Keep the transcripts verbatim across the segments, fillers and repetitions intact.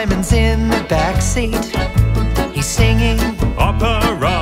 Simon's in the back seat. He's singing opera.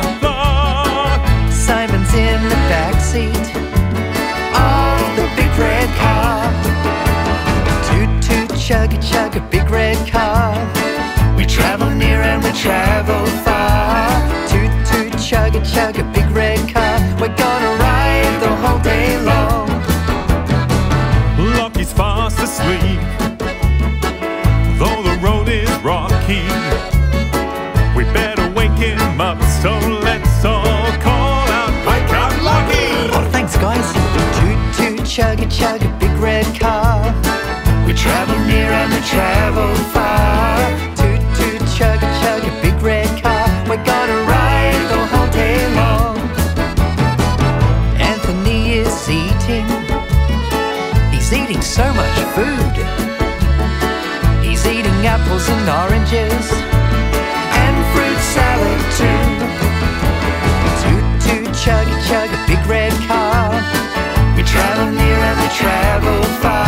Simon's in the back seat of the big red car. Toot toot chugga chugga big red car. We travel near and we travel far. Toot toot chugga chugga big red car. We're gonna ride the whole day long. Lucky's fast asleep, though the road is rocky. We better wake him up, so let's all call out, wake up Lucky! Oh, thanks guys. Toot toot chugga chugga big red car. We travel near and we travel far. Toot toot chugga chugga big red car. We're gonna ride the whole day long. Anthony is eating. He's eating so much food. He's eating apples and oranges and fruit salad too. Toot toot chugga chugga big red car. We travel near and we travel far.